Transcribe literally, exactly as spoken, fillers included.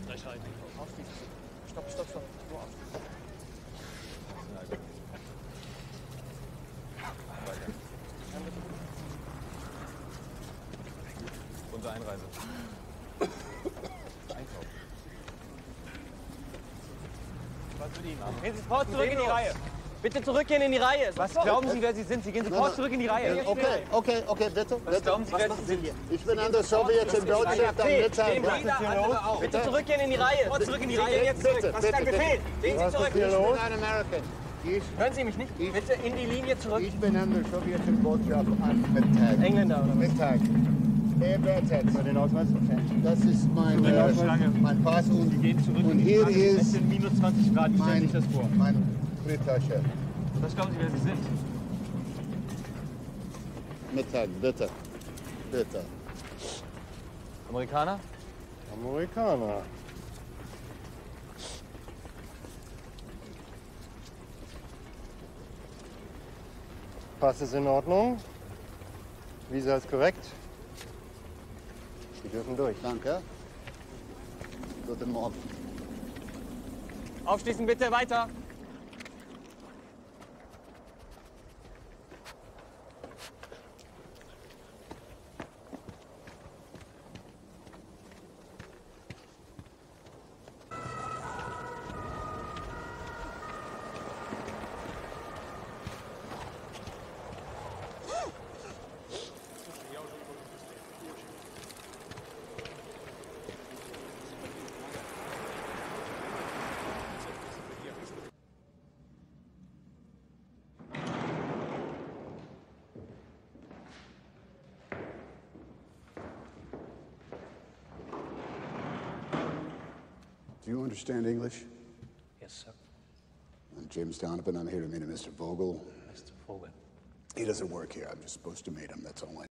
Frechheit. Aufschließen. Stopp, stopp, stopp. Nur aufschließen. Unsere Einreise. Einkauf. Was mit Ihnen? Gehen Sie sofort zurück in die Reihe. Bitte zurückgehen in die Reihe. Was glauben Sie, wer Sie sind? Sie gehen sofort zurück in die Reihe. Okay, okay, okay, bitte. Was glauben Sie, wer Sie sind? Ich bin an der sowjetischen Botschaft am Mittag. Bitte zurückgehen in die Reihe. Sofort zurück in die Reihe. Jetzt zurück. Bitte, Was ist dein bitte, Befehl? Gehen Sie zurück. Ich bin ein American. Ich, Hören Sie mich nicht? Bitte in die Linie zurück. ich bin an der sowjetischen Botschaft am Mittag. Engländer oder was? Mittag. Ebertex. Den Ausweis? Das ist mein, Den äh, Ausschlange. mein Pass und, Sie gehen zurück und in die hier Frage. Es ist sind minus zwanzig Grad, ich stelle mein, sich das vor. meine Brieftasche. Was glauben Sie, wer Sie sind? Mittag, bitte. Bitte. Amerikaner? Amerikaner. Pass ist in Ordnung. Visa ist korrekt. Sie dürfen durch. Danke. Guten Morgen. Aufschließen bitte, weiter. Do you understand English? Yes, sir. I'm James Donovan. I'm here to meet a Mister Vogel. Mister Vogel. He doesn't work here. I'm just supposed to meet him. That's all I